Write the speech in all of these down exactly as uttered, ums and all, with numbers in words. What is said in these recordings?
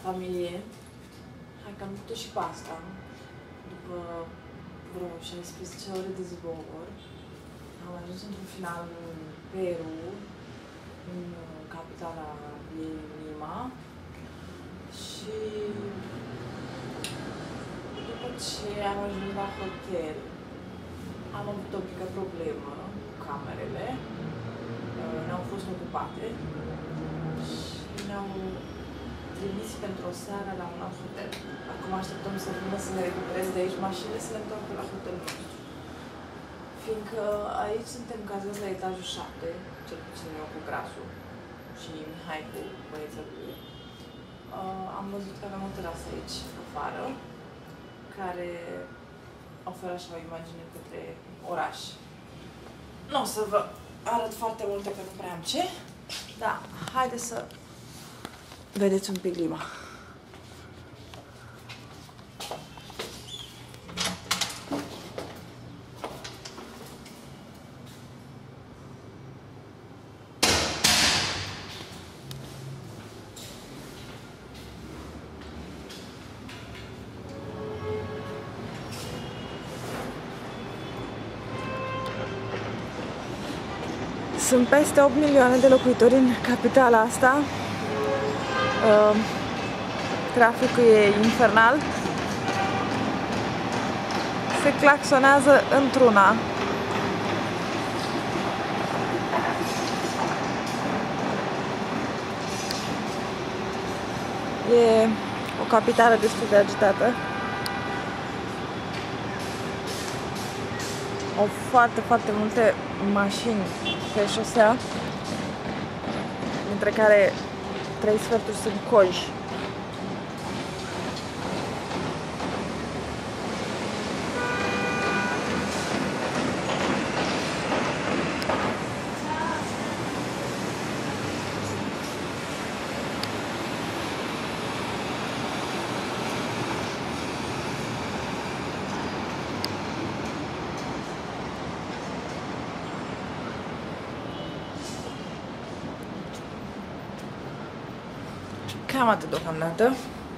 familie. Hai că am făcut și pe asta. După vreo șaisprezece ore de zbor, am ajuns într-un final în Peru, în capitala ei, Lima. Și după ce am ajuns la hotel, am avut o mică problemă cu camerele. Ne-au fost ocupate și ne-au trimis pentru o seară la un alt hotel. Acum așteptăm să vină să ne recuperez de aici mașinile, să le întoarcă la hotelul nostru. Fiindcă aici suntem cazați la etajul șapte, cel puțin eu cu Grasul și Mihai cu băiețel lui. Uh, am văzut că avem o terasă aici, afară, care oferă așa o imagine către oraș. Nu o să vă arăt foarte multe, că nu prea am ce, dar haideți să vedeți un pic Lima. Sunt peste opt milioane de locuitori în capitala asta. Uh, traficul e infernal. Se claxonează într-una. E o capitală destul de agitată. Au foarte, foarte multe mașini pe șosea, dintre care trei sferturi sunt coji. Cam atât deocamdată.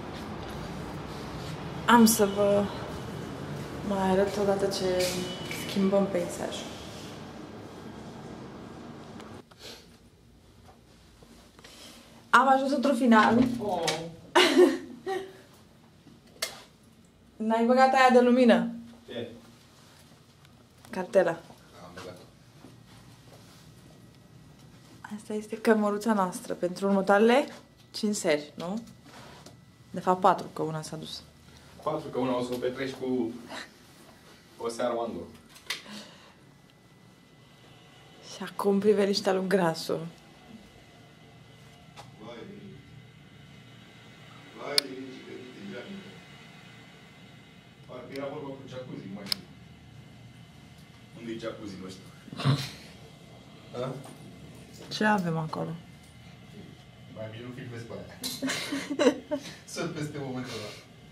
Am să vă mai arăt odată ce schimbăm peisajul. Am ajuns într-un final. Oh. N-ai băgat aia de lumină? Ce? Cartela. Am băgat. Asta este cămăruța noastră pentru următoarele cinci seri, nu? De fapt patru, că una s-a dus. patru, că una o să o petreci cu o seară Mando. Și acum priveliștea lui Grasul. Vai, vai, ce credite în geamă. Parcă era vorba cu jacuzzi, mai știu. Unde-i jacuzzi-l ăsta? Ce avem acolo? Mai bine nu filmez pe aia. Sunt peste momentul ăla.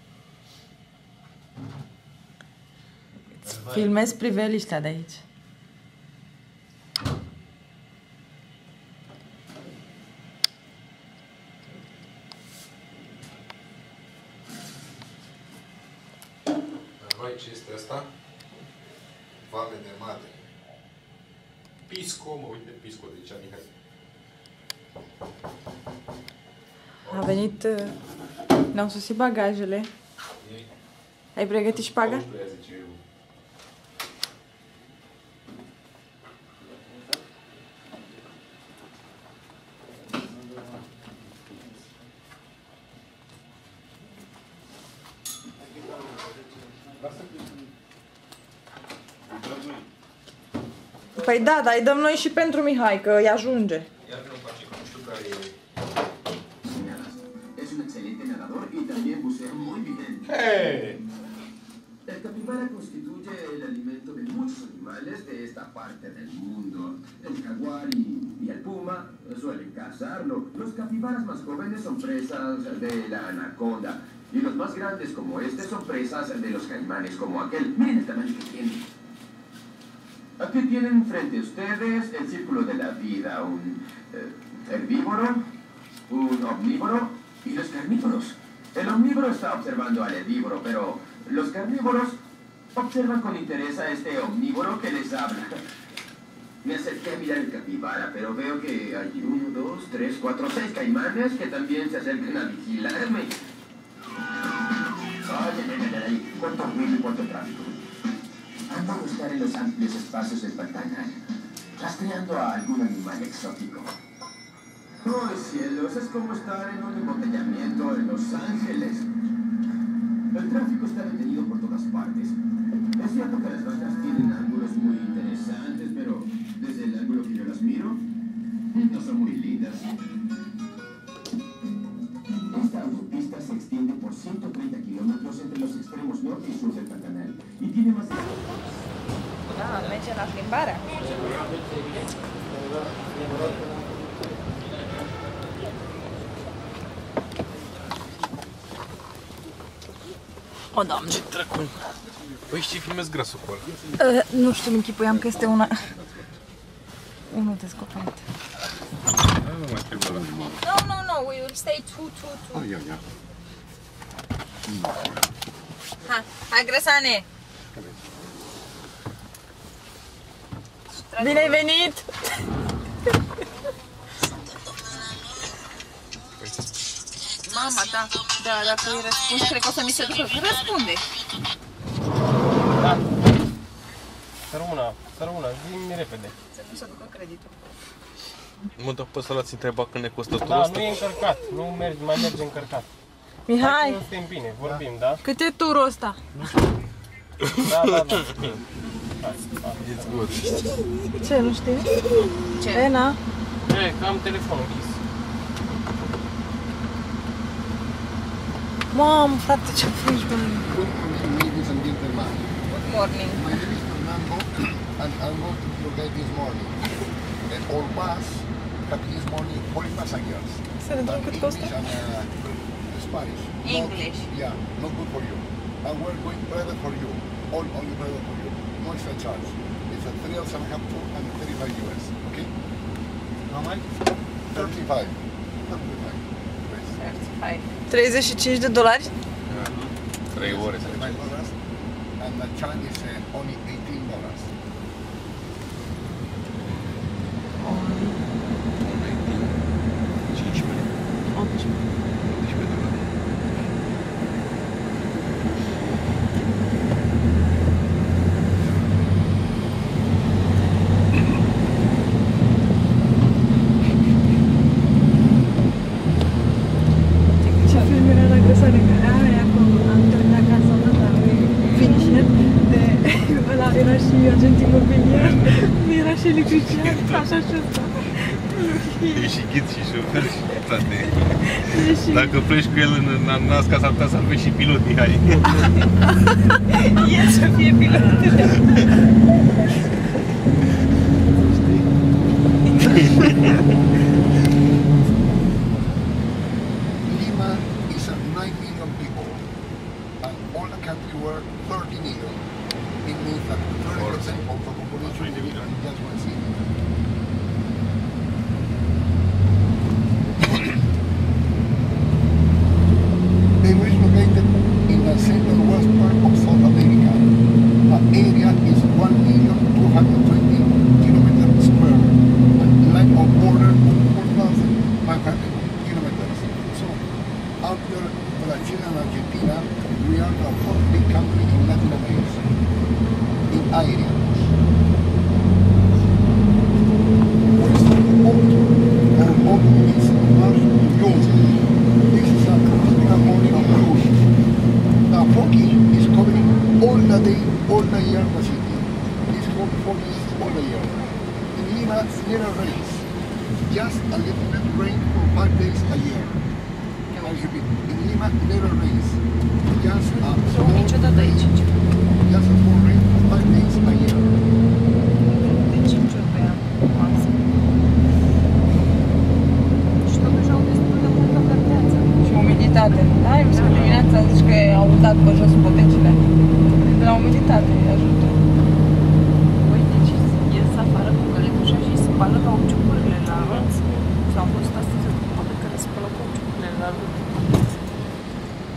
Filmez priveliștea de aici. Vai, ce este asta? Vame de mare. Pisco, mă uite, Pisco, de zicea Mihai. A venit... Ne-au sosit bagajele. Ai pregătit și paga? Păi da, dar îi dăm noi și pentru Mihai, că îi ajunge. Hey. El capibara constituye el alimento de muchos animales de esta parte del mundo. El jaguar y, y el puma suelen cazarlo. Los capibaras más jóvenes son presas de la anaconda. Y los más grandes como este son presas de los caimanes como aquel. Miren el tamaño que tiene. Aquí tienen frente a ustedes el círculo de la vida. Un eh, herbívoro, un omnívoro y los carnívoros. El omnívoro está observando al herbívoro, pero los carnívoros observan con interés a este omnívoro que les habla. Me acerqué a mirar el capibara, pero veo que hay uno, dos, tres, cuatro, seis caimanes que también se acercan a vigilarme. Ay, ay, ay, ay, cuánto ruido y cuánto tráfico. Ando a buscar en los amplios espacios del Pantanal, rastreando a algún animal exótico. ¡Oh, cielos! Es como estar en un embotellamiento en Los Ángeles. El tráfico está detenido por todas partes. Es cierto que las vacas tienen ángulos muy interesantes, pero desde el ángulo que yo las miro, no son muy lindas. Esta autopista se extiende por ciento treinta kilómetros entre los extremos norte y sur del Pantanal y tiene más de... Da, merge la plimbare. O, Doamne! Ce dracu? Păi știi, filmez grasul cu ăla. Uh, nu știu, îmi închipuiam că este una... unul descoperit. Nu mai trebuie ăla. No, no, no, we will stay two, two, two. Ah, ia, ia. Ha, hai, Grăsane! Bine ai venit! Mama, da, da, dacă îi răspunzi, cred că o să mi se ducă. Răspunde! Da. Să rămână, să rămână, zi-mi repede. Să nu se ducă creditul. Mă, dar pe ăsta l-ați întrebat când ne costă turul Da, ăsta? nu e încărcat, nu mergi, mai merge încărcat. Mihai, Nu suntem bine, vorbim, da? cât e turul ăsta? Da, da, da. It's good. Ce, nu știi? Ce? Ena? E, că am telefonul închis. Mamă, frate, ce frigi, bă! Good morning, ladies and gentlemen. Good morning! My name is Fernando, and I'm going to be your guide this morning. And our bus had this morning forty passengers. Să ne dăm cât costă? English and uh, Spanish. Not- English. Yeah, not good for you. And we're going private for you. All only private for you. No extra charge. It's a three hours and a half tour and thirty-five U S. Okay? How much? thirty-five. thirty-five. Yes. treizeci și cinci de dolari? Trei ore să thirty-five mergem. dollars. And the charge is uh, only eighteen dollars. Ce film era la Grăsane, care aia cu am terminat casa mea, finisher, de ăla era și agent imobiliar, era și electrician, așa și ăsta. E și ghid și șofer și toate. E și... Dacă pleci cu el în Nasca, s-ar putea să aveți și pilot, Mihai. El să fie pilot. Lima is a nine million people, and all the country were thirty million. It means that thirty percent of the population live in just one city. They were located in the central west part of South America. The area is one million two hundred twenty kilometers square, and line of border four thousand five hundred kilometers. So, after Brazil and Argentina, we are the fourth big country in Latin America in area. Western Autumn, or autumn is March to June. This is a tropical morning of June. The foggy is covering all the day, all the year the city. This foggy is all the year. In Lima, never rains. Just a little bit rain for five days a year. I repeat, in Lima, never rains. Just a small, Niciodată aici. just a small rain for five days a year. De cinci ori pe an, maxim. Și totuși au destul de multă verdeață. Și umiditate. Da, eu zic că dimineața zici că au dat pe jos potecile. De la umiditate ajută. Uite, deci ies afară cu căletușa și spală cauciucurile la roți. Și am văzut astăzi o dată care spală cauciucurile la roți.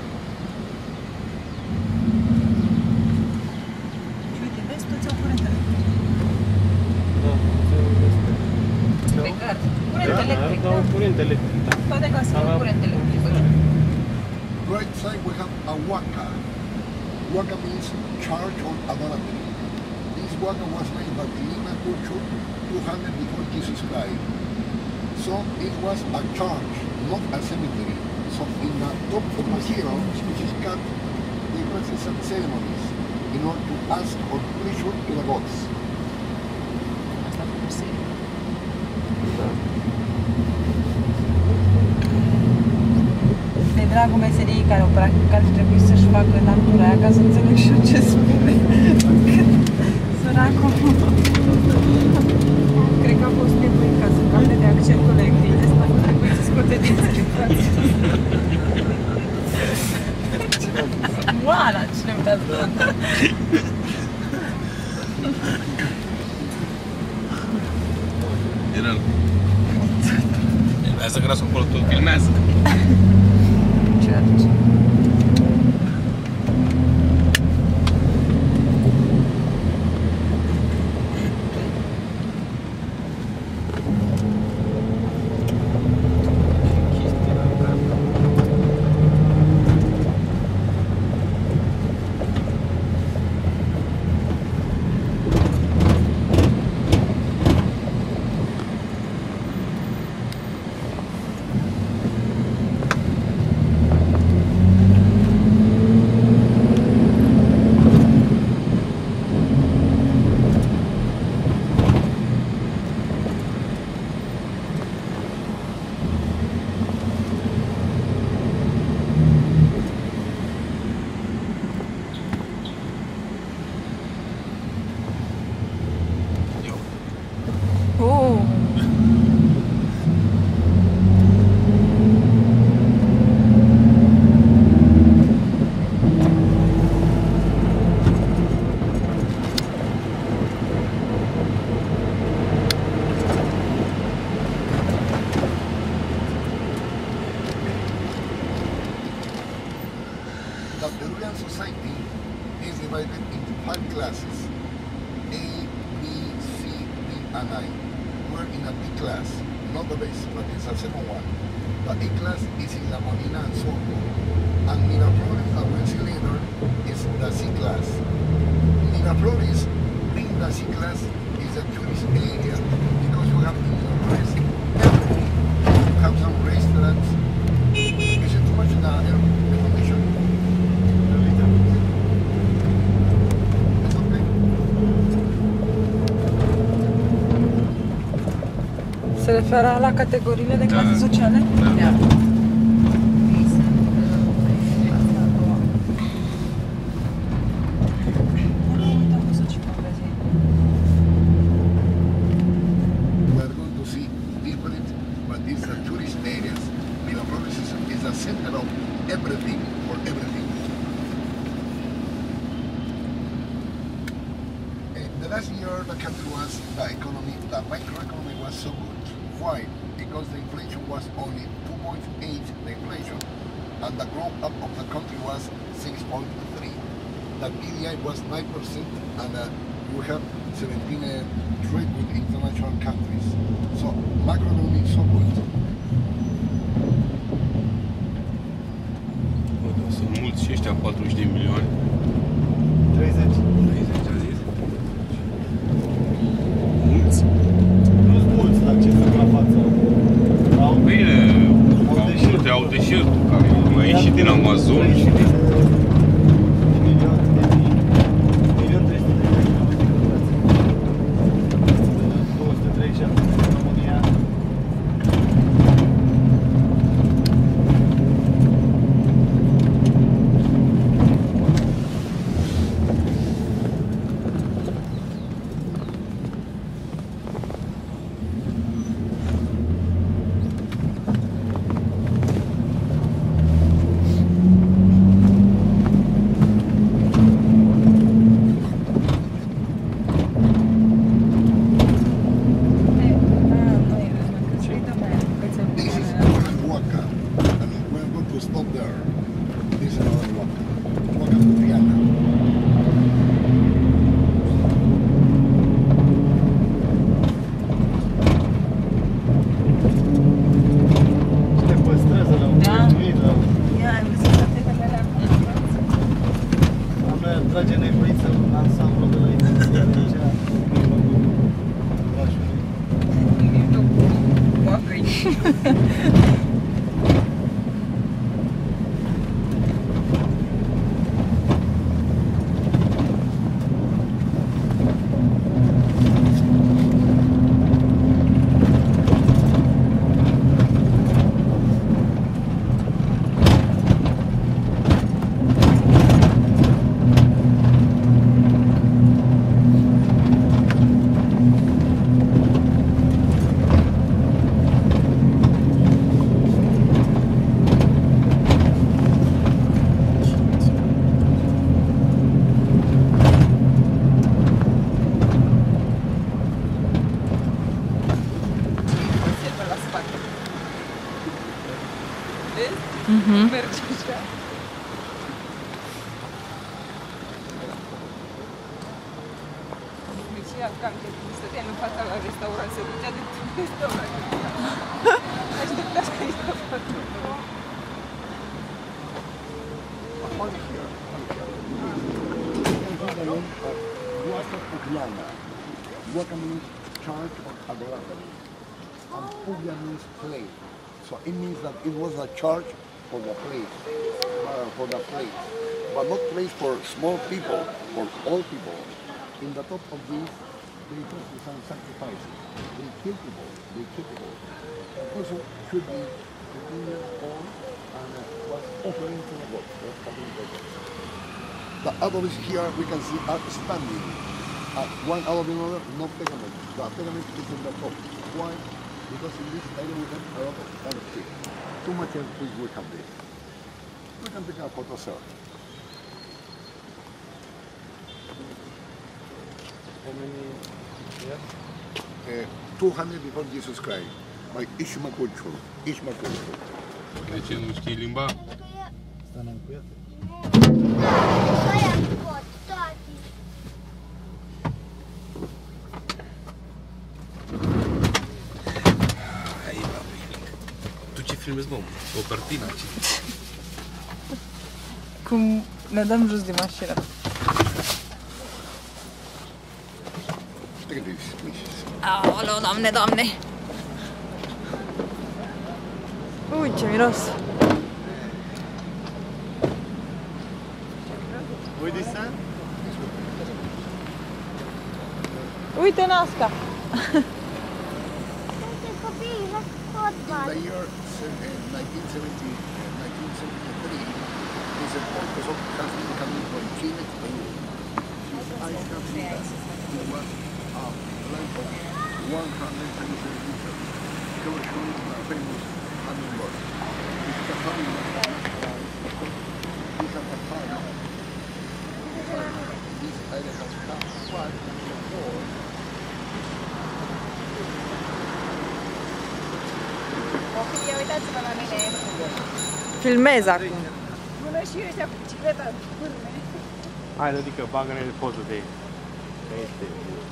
electric, Dau da. curent electric, da. Toate casele au curent electric. Right side we have a waka. Waka means charge or idolatry. This waka was made by the Lima culture two hundred before Jesus Christ. So it was a church, not a cemetery. So in the top of the hero, which is cut, they practice some ceremonies in order to ask or pleasure to the gods. Asta a fost seriu. De dragul meseriei care o practic ar trebui să-și facă natura aia ca să înțeleg și eu ce spune. Săracul. Cred că a fost nevoie ca să capte de accentul englez, asta nu trebuie să scoate dinții din față. Oana, cine mi-a dat? Era. Filmează că lasă acolo, tot filmează. Ce aduce? Oh. The Peruvian society is divided into five classes, A, B, C, D, and I. We're in a B class, not the best, but it's a second one. The A class is in La Molina and Sorbo, and Miraflores, that we'll see later, is the C class. Miraflores, being the C class, is a tourist area because you have Miraflores everything. You have some restaurants. Is it too much in the air condition? It's okay. Se referă la categoriile de clase Da. sociale? Da. We are going to see different, but these are tourist areas. Miraflores is, is a center of everything, for everything. In the last year, the country was, the economy, the microeconomy was so good. Why? Because the inflation was only two point eight, the inflation, and the growth up of the country was six point three. The P D I was nine percent, and uh, we have seventeen uh, trade with international countries. So macroeconomy is so good. Bă, dar sunt mulți și ăștia patruzeci de milioane. treizeci. treizeci a zis? Mulți? Nu-s mulți, dar ce sunt la față? Au Bine, au multe, au deșertul care mai ieșit din Amazon și din... milion de mii, milion trei sute de mii două sute treizeci și șapte în România. Mhm. Mergi așa. Deci, cam că stăteam în fața la restaurant, se ducea de restaurant. Aștepta să îi stau față. Water Pugliana. Water means church or adoration. And Puglia means place. So it means that it was a church for the place, uh, for the place, but not place for small people, for all people. In the top of this, they do some sacrifices. They kill people. They kill people. The person should be fifteen years old and uh, was offering to the God. Was offering to God. The adults here we can see are standing. Uh, one out of another, no pegament. The pegament is in the top. Why? Because in this area we have a lot of earthquake. Too much earthquake we have this. We can take a photo, sir. How many years? Uh, two hundred before Jesus Christ. By Ishmael culture. Ishmael culture. De ce nu știi limba? Stai încuiat. Tu ce filmezi, mă? O cartină? Cum ne dăm jos din mașină. Take this, please. Aoleu, Doamne, Doamne! Ui, ce miros! Voi de san? Uite Nasca! In the year nineteen seventy, nineteen seventy-three, this person has been coming from Chile to Peru. I have seen that it was a flight of one hundred twenty-seven meters. They were showing the famous hummingbird. This is a hummingbird. This is a papaya. This area has come five before. Copii, uitați-vă la mine! Filmez acum! Bună și ăștia cu bicicleta în pârne! Hai, adică bagă-ne de poză de este.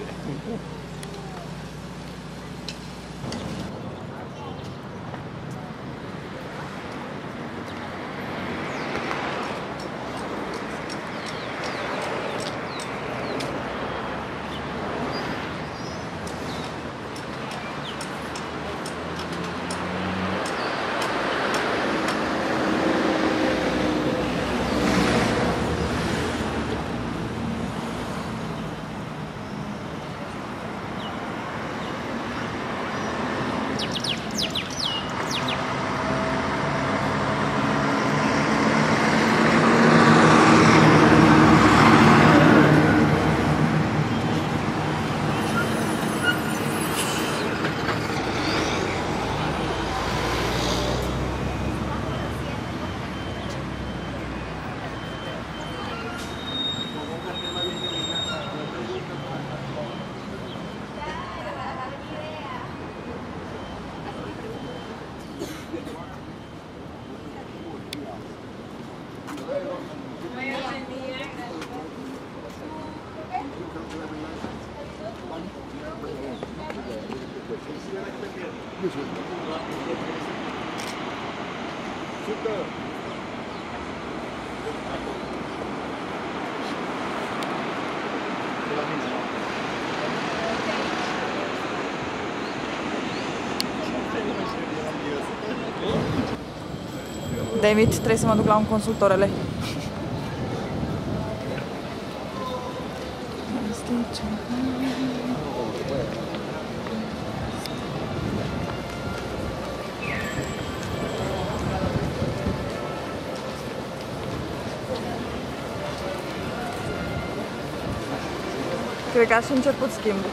David, trebuie să mă duc la un consultorele. Cred că a și început schimbul.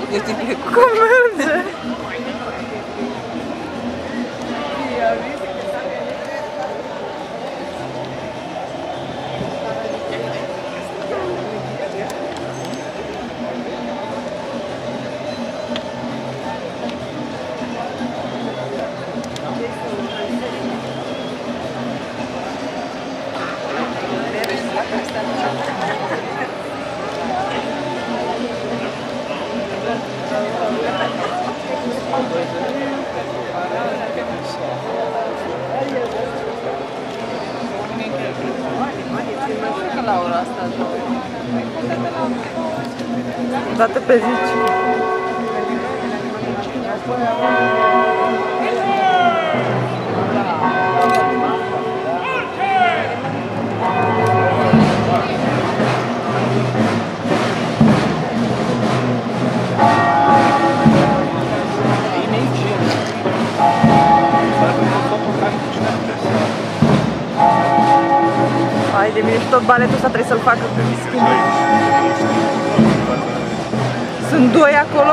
Eu zic, cum merge? La ora asta, dată pe zici. Hai de mine și tot baletul ăsta trebuie să-l facă pe schimb. Sunt doi acolo?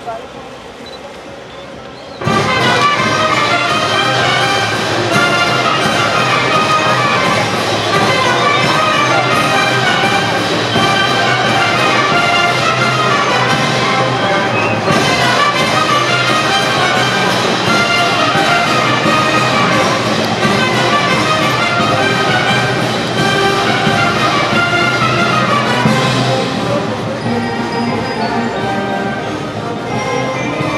Thank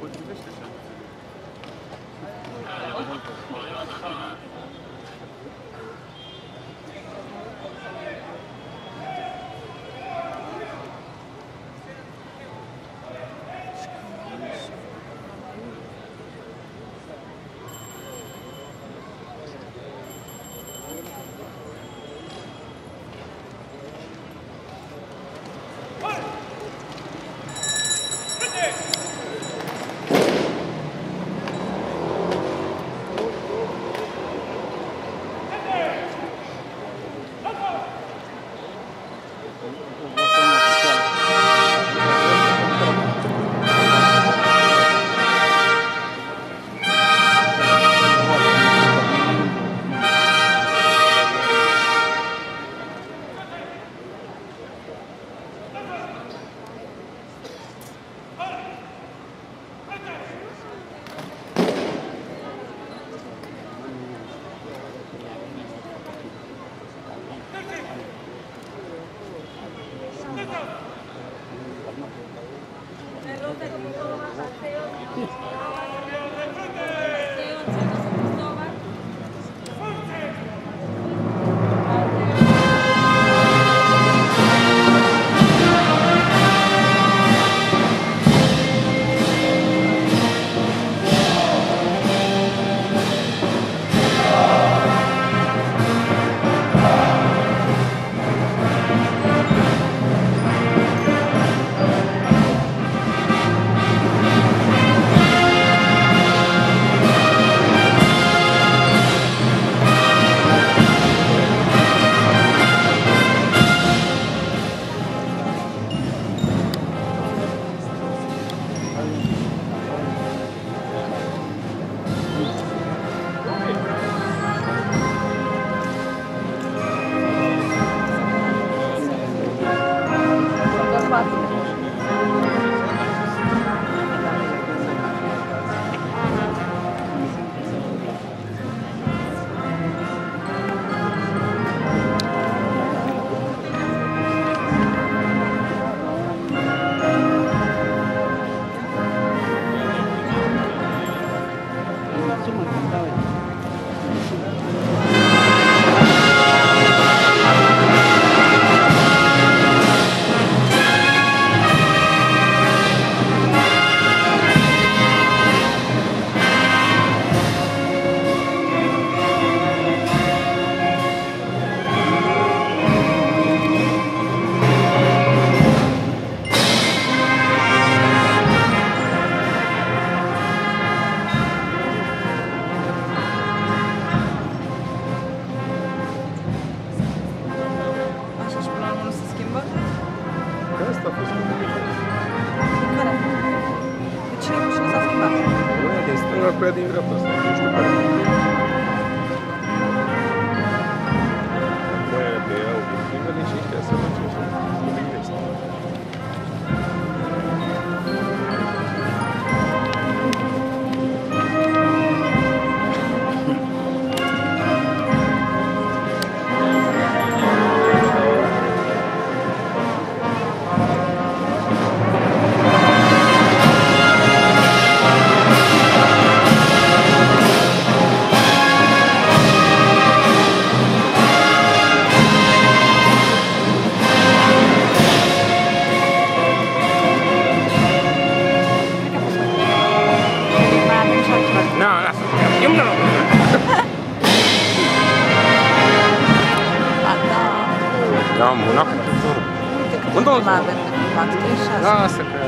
potrivește așa. cu ea din dreapta asta, nu știu care. Cu aia de aia obiectivă, deci ăștia să merge așa, nu de investi. Da, una cu tuturor. Unde o mai avem de filmat? trei șase. Lasă că...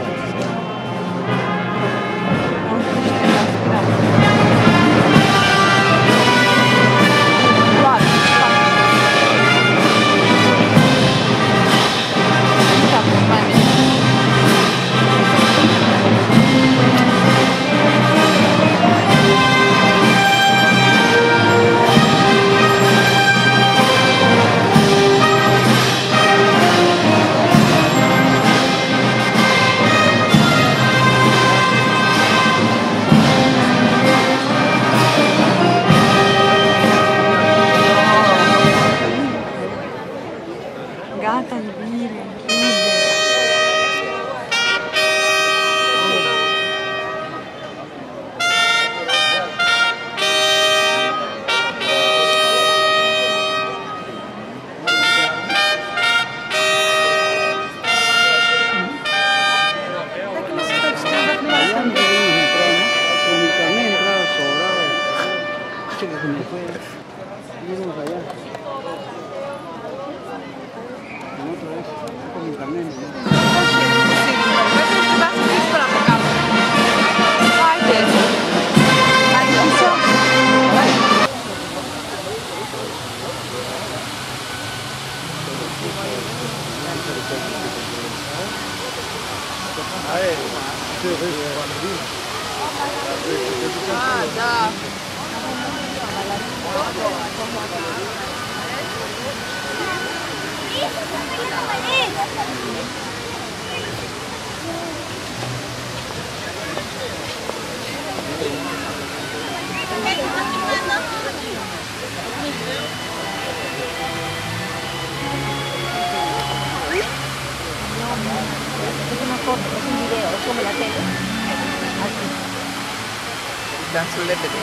Es una foto, es un video, es como la tele. Así. Dan su D V D.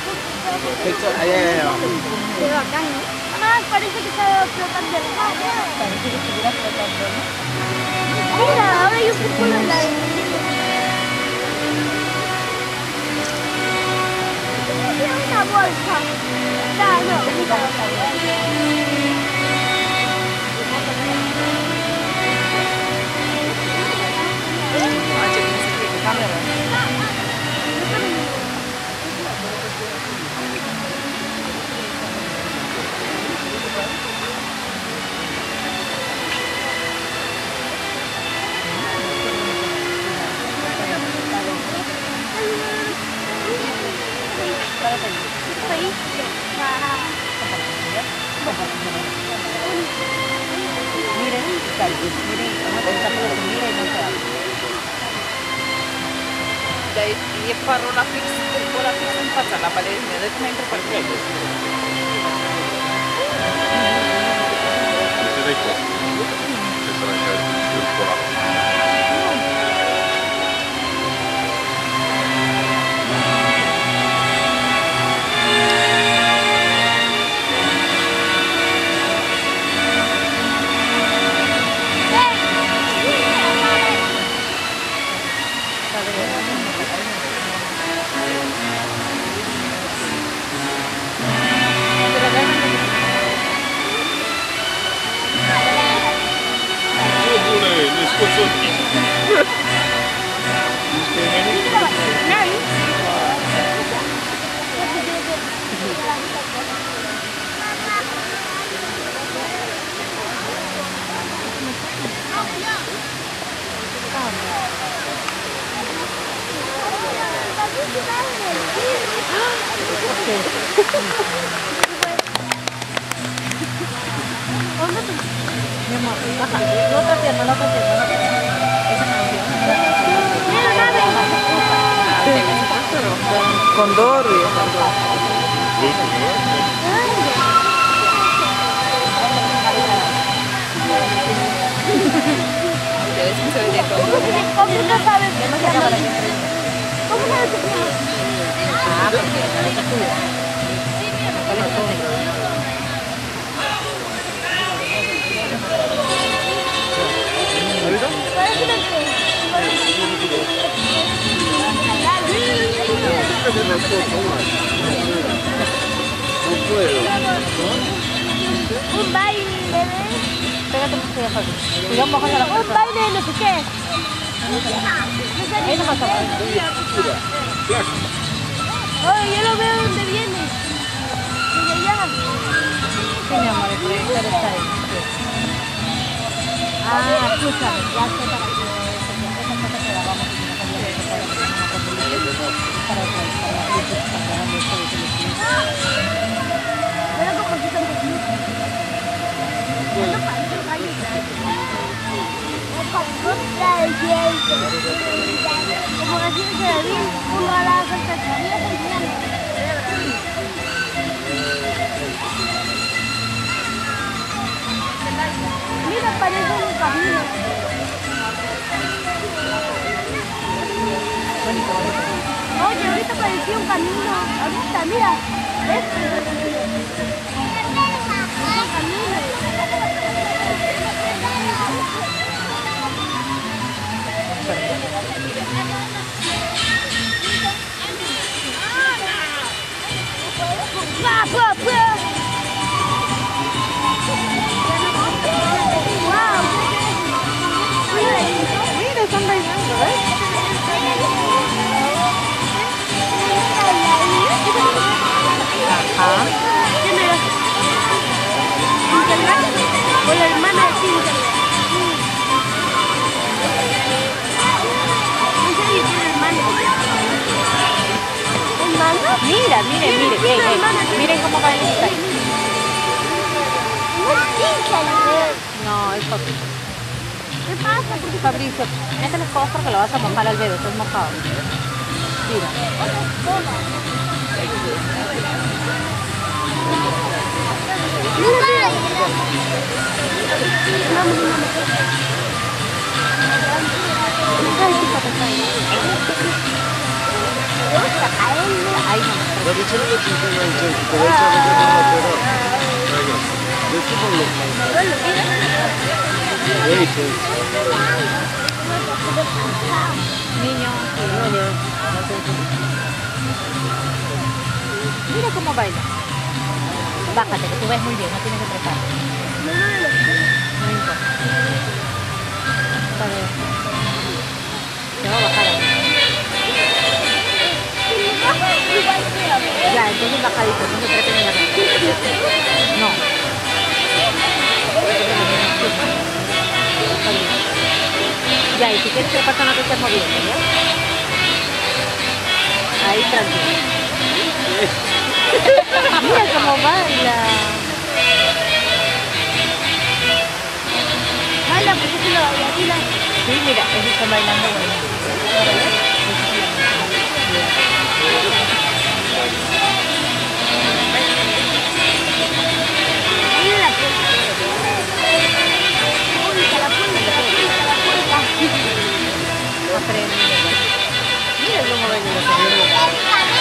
Pero acá no. Ah, parece que está flotando el agua. Parece que estuviera flotando, ¿no? Mira, ahora hay un círculo en la de... Tiene una bolsa. No, no, una bolsa. Miren, miren, una cosa que si mira y no se abre. Dai, e farò la fix, con la fix in faccia alla palestra, adesso mentre qualcosa. Siete qua. Che sarà il circolare. Mi amor, baja. La otra pierna, la otra pierna, la otra pierna. Esa canción. Condor y ¿Cómo no sabes que no se llama? ¿Cómo sabes que se llama? ah, porque no se cuida. No puedo. Un baile de... Pégate mucho de foto. Cuidado, mojas a la Un baile de no sé qué. ahí no pasa nada. Oye, yo lo veo donde viene. Desde allá. Sí, mi amor, el proyector está ahí. Ah, escúchame, ya sé para que esa foto que la vamos a tener que hacer para para Pero como si tampoco. No parece baile. Como así se ve bien, uno a la cantaría Mira, parece un camino. Oye, ahorita parecía un camino. Ahorita, mira. ¿Ves? Un camino. ¡Va, va, va! Mira, están bailando, ¿ves? Ajá. ¿Quién era? ¿Cintia? O la hermana de Cintia. No sé si tiene hermana. ¿Hermana? Mira, miren, miren, Tiene ey, ey, hermana, tiene- miren cómo bailan. No, es poquito. ¿Qué pasa? Fabricio, métele fósforo que lo vas a mojar al dedo, estás mojado. Tira. Ahí no. Dar de ce nu le țin mai încet? Că aici avem un operat. Deschide-l mai Aici, aici. Niño, mira cómo baila. Bájate, que tú ves muy bien, no tienes que trepar. No importa. Está bien. Te va a bajar ahí. Ya, entonces bajadito, no se trate ni la No. Ya, y si quieres trepar no te estés moviendo, ¿ya? Ahí tranquilo. Mira cómo baila. Baila, porque se lo baila. Sí, mira, ellos están bailando bueno. Mira la puerta. La puerta, la puerta, la puerta. Aprende. Mira cómo baila.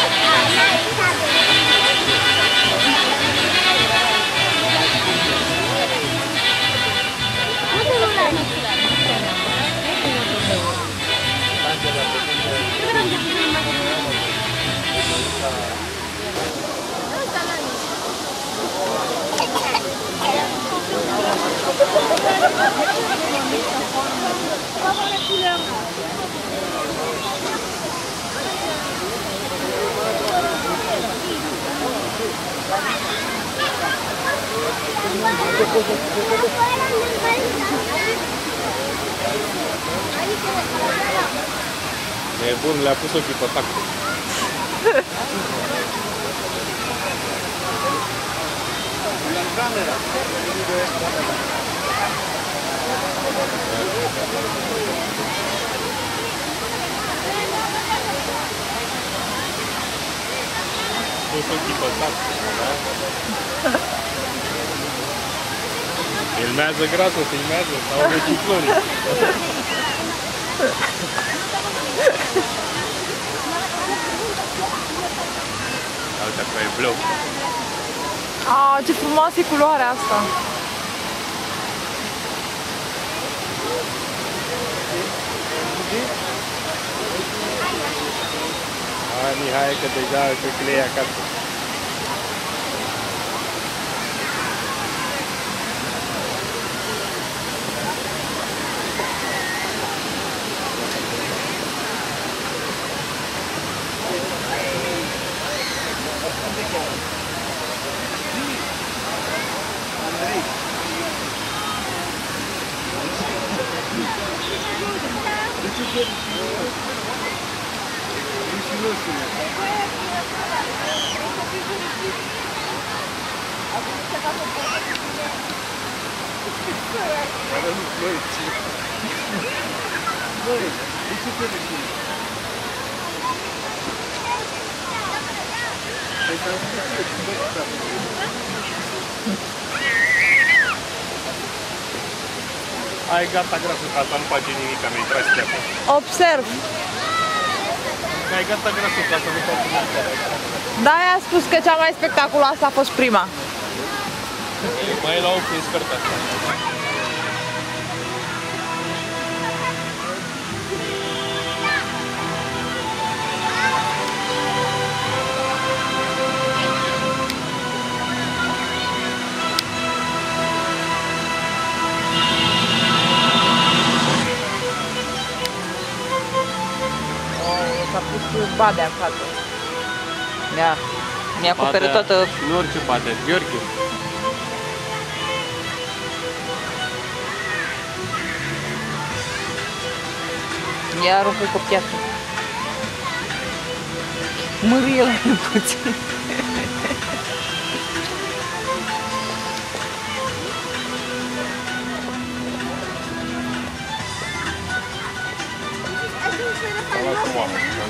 Nebun, le-a pus ochii pe tac. Pus ochii pe tac. Filmează grasul, filmează, sau de cicloni. Uite, acolo e blu. Ah, ce frumoasă e culoarea asta! Hai, Mihai, că deja cred că le iei acasă. Ai gata grasul, ca asta nu face nimic, mi-ai tras chiar. Observ. Ai gata grasul, ca asta nu face nimic. Da-aia a spus că cea mai spectaculoasă a fost prima. Mai e la ochi expert asta. S-a pus badea în față. Ia, mi-a acoperit toată... Nu orice badea, Gheorghe. Mi-a rupt cu piatră. Mărie la el puțin.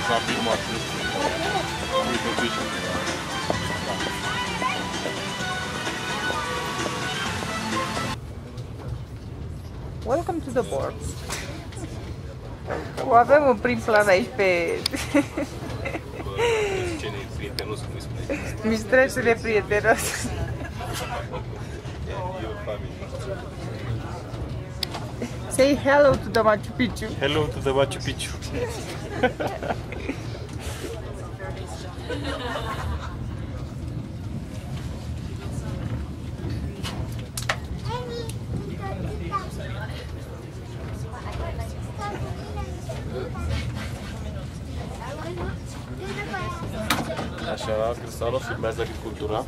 s-a filmat. Uite, uite. Welcome to the board. O avem un prim plan aici pe... Mistrețule prietenos. Say hello to the Machu Picchu. Hello to the Machu Picchu. Așa, Cristalul filmează agricultura.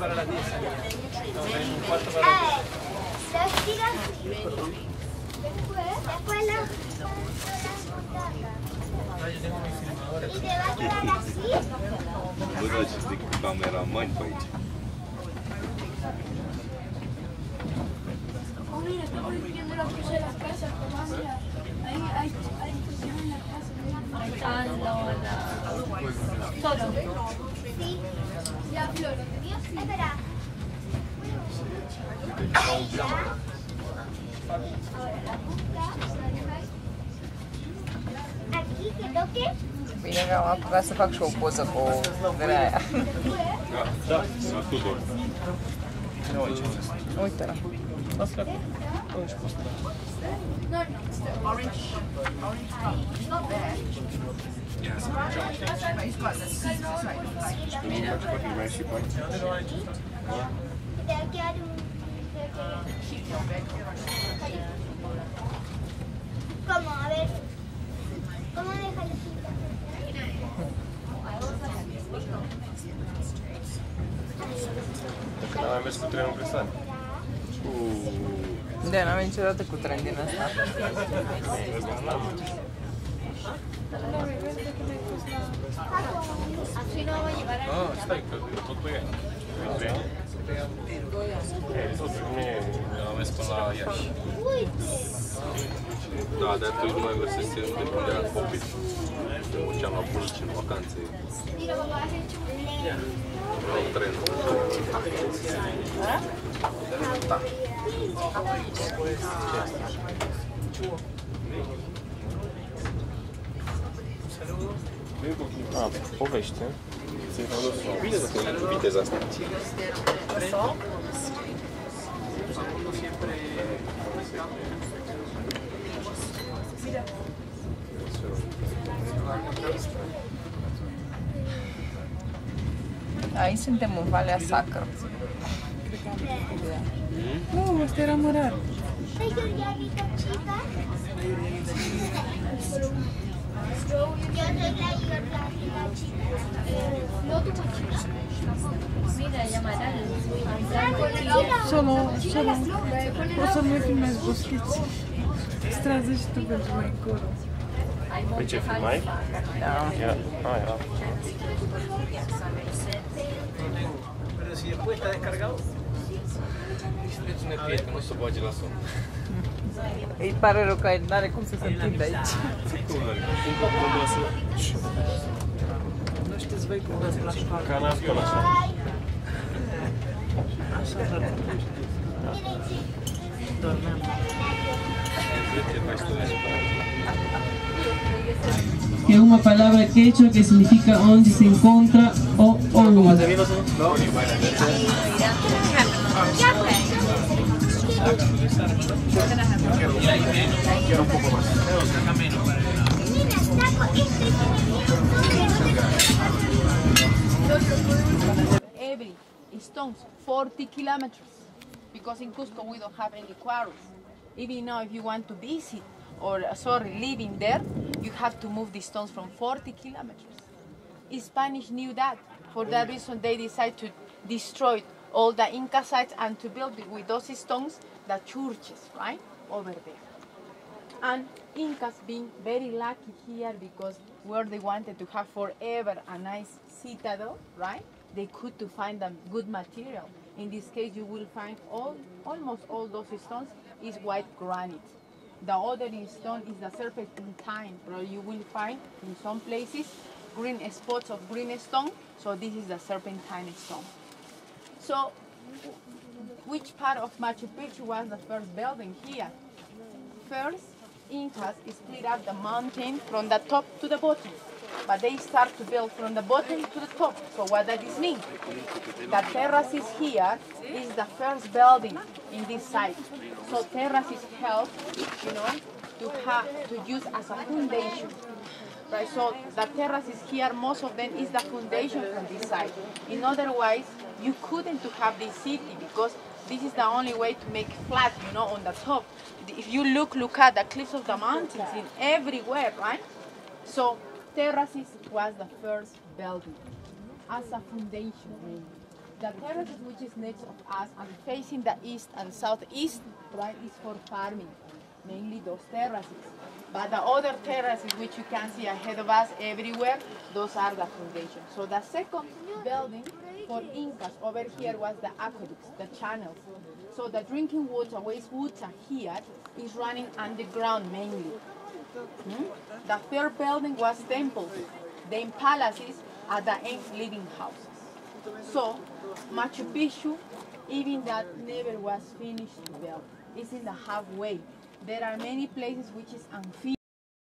Văd aceste cameramani pe aici. Oh, mira, estamos viviendo la cosa de las casas, como mira, ahí hay, hay cosas en la casa. Ah, no, no. Todo. Sí, la flor. Espera. Aquí que toque. Bine că am apucat să fac și o poză cu grea aia. Da, da, Tudor. Uite-l. No, no, it's the orange. Orange color. It's not bad. Te queda un... ¿Cómo? A ver. ¿Cómo deja la cinta? Dacă n-am mai mers cu trenul în Cristian. Da, n-am venit niciodată cu tren din asta. Ah, stai, că tot doi ani. Doi ani? Tot am mers până la Iași. Da, de atunci nu mai găsesc de când eram copil. Mă duceam la bunici în vacanțe. La un tren. Ah, povește. Bine să fim cu viteza asta. Aici suntem în Valea Sacră. Nu, asta era mărar. Soy Julianita chica. Yo soy la Julianita chica. No, tu Mira, llamarán. Solo, solo. O să nu filmez boschiți. Strază și tu pentru mai încolo. Pe ce filmai? Da. Ia, ah, era. Pero si después está descargado. Spuneți-ne prieten, nu se bage la somn. Îi pare rău că n-are cum să se întindă aici. Cum are? Cum că vom lăsa? Nu știți voi cum dați la școală. Ca n-am spus așa. Așa, dar dormeam. Que es una palabra quechua que significa onde se encuentra o olu. Every stones forty kilometers, because in Cusco we don't have any quarries. Even now, if you want to visit or uh, sorry, living there, you have to move the stones from forty kilometers. The Spanish knew that. For that reason, they decided to destroy all the Inca sites and to build with those stones the churches, right, over there. And Incas being very lucky here because where they wanted to have forever a nice citadel, right, they could to find a good material. In this case, you will find all, almost all those stones is white granite. The other stone is the serpentine, but you will find in some places green spots of green stone, so this is the serpentine stone. So, which part of Machu Picchu was the first building here? First, Incas split up the mountain from the top to the bottom, but they start to build from the bottom to the top. So what does this mean? The terraces here is the first building in this site. So terraces help, you know, to have to use as a foundation. Right, so the terraces here, most of them is the foundation from this side. In otherwise, you couldn't to have this city because this is the only way to make flat, you know, on the top. If you look, look at the cliffs of the mountains in everywhere, right? So terraces was the first building as a foundation. The terraces which is next of us and facing the east and southeast, right, is for farming, mainly those terraces. But the other terraces which you can see ahead of us everywhere, those are the foundation. So the second building for Incas over here was the aqueducts, the channels. So the drinking water, wastewater here is running underground mainly. Hmm? The third building was temples, then palaces, at the end living houses. So Machu Picchu, even that never was finished to build. It's in the halfway. There are many places which is amphibious.